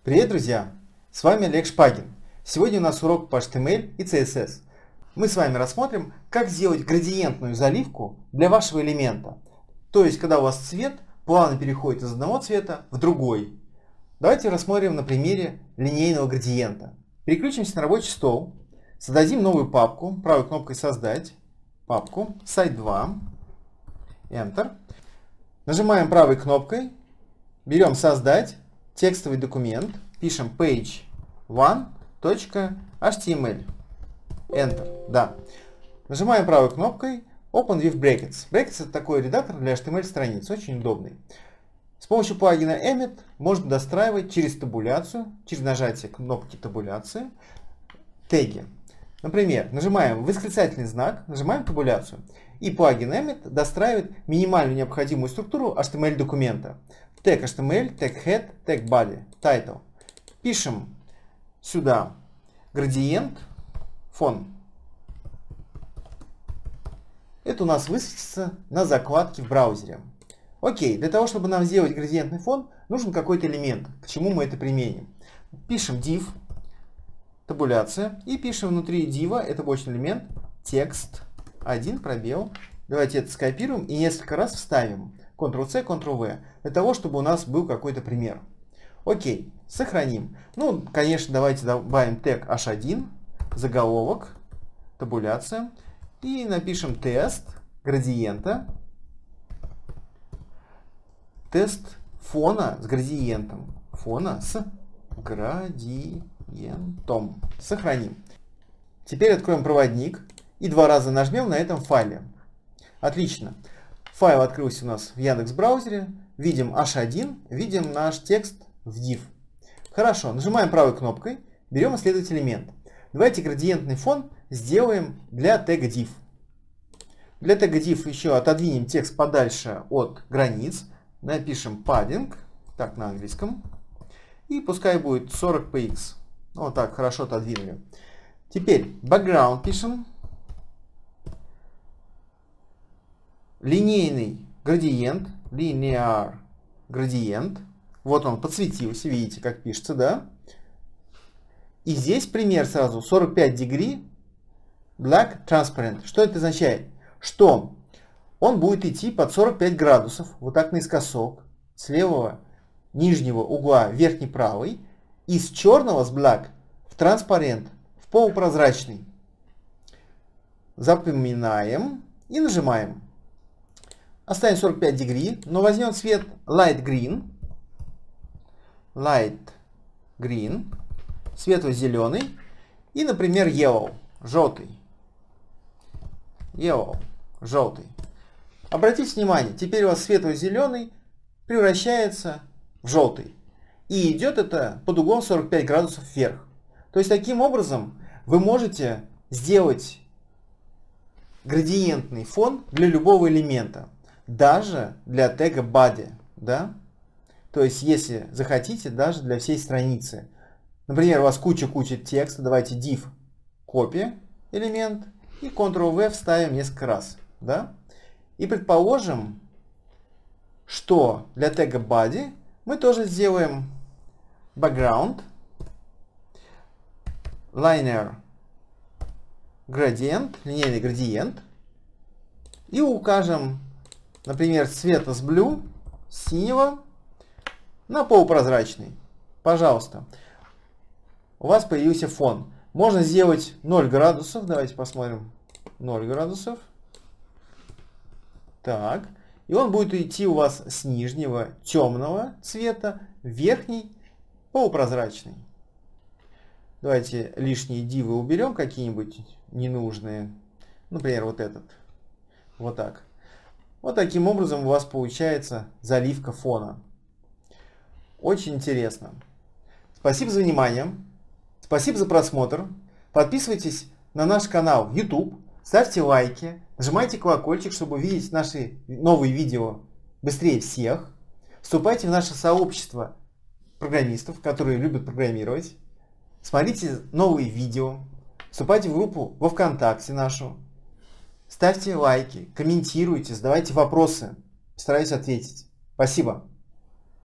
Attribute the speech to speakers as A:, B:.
A: Привет, друзья! С вами Олег Шпагин. Сегодня у нас урок по HTML и CSS. Мы с вами рассмотрим, как сделать градиентную заливку для вашего элемента. То есть, когда у вас цвет плавно переходит из одного цвета в другой. Давайте рассмотрим на примере линейного градиента. Переключимся на рабочий стол, создадим новую папку, правой кнопкой «Создать», папку, сайт 2, Enter. Нажимаем правой кнопкой, берем «Создать», текстовый документ, пишем page1.html. Enter. Да. Нажимаем правой кнопкой Open with Brackets. Brackets — это такой редактор для HTML страниц, очень удобный. С помощью плагина Emmet можно достраивать через табуляцию, через нажатие кнопки табуляции, теги. Например, нажимаем восклицательный знак, нажимаем табуляцию, и плагин Emmet достраивает минимальную необходимую структуру HTML документа. Тег HTML, тег head, тег body, title. Пишем сюда градиент, фон. Это у нас высветится на закладке в браузере. Окей, для того, чтобы нам сделать градиентный фон, нужен какой-то элемент. К чему мы это применим? Пишем div, табуляция, и пишем внутри div, это побочный элемент, текст, 1 пробел. Давайте это скопируем и несколько раз вставим. Ctrl-C, Ctrl-V, для того, чтобы у нас был какой-то пример. Окей, сохраним. Ну, конечно, давайте добавим тег h1, заголовок, табуляция, и напишем тест градиента, тест фона с градиентом, фона с градиентом. Сохраним. Теперь откроем проводник и 2 раза нажмем на этом файле. Отлично. Файл открылся у нас в Яндекс.Браузере. Видим h1, видим наш текст в div. Хорошо, нажимаем правой кнопкой, берем исследовать элемент. Давайте градиентный фон сделаем для тега div. Для тега div еще отодвинем текст подальше от границ. Напишем padding, так на английском. И пускай будет 40 px. Вот так, хорошо отодвинули. Теперь background пишем. Линейный градиент, linear градиент. Вот он подсветился, видите, как пишется, да? И здесь пример сразу 45 degree black transparent. Что это означает? Что он будет идти под 45 градусов, вот так наискосок, с левого нижнего угла верхний правый, из черного с black в transparent, в полупрозрачный. Запоминаем и нажимаем. Оставим 45 degree, но возьмем цвет light green, светло-зеленый и, например, yellow, желтый. Обратите внимание, теперь у вас светло-зеленый превращается в желтый. И идет это под углом 45 градусов вверх. То есть таким образом вы можете сделать градиентный фон для любого элемента. Даже для тега body, да? То есть, если захотите, даже для всей страницы. Например, у вас куча текста, давайте div copy элемент и Ctrl-V вставим несколько раз, да? И предположим, что для тега body мы тоже сделаем background, linear gradient, линейный градиент, и укажем, например, цвета с blue, синего, на полупрозрачный. Пожалуйста. У вас появился фон. Можно сделать 0 градусов. Давайте посмотрим. 0 градусов. Так. И он будет идти у вас с нижнего темного цвета в верхний полупрозрачный. Давайте лишние дивы уберем, какие-нибудь ненужные. Например, вот этот. Вот так. Вот таким образом у вас получается заливка фона. Очень интересно. Спасибо за внимание. Спасибо за просмотр. Подписывайтесь на наш канал в YouTube. Ставьте лайки. Нажимайте колокольчик, чтобы увидеть наши новые видео быстрее всех. Вступайте в наше сообщество программистов, которые любят программировать. Смотрите новые видео. Вступайте в группу во ВКонтакте нашу. Ставьте лайки, комментируйте, задавайте вопросы. Постараюсь ответить. Спасибо.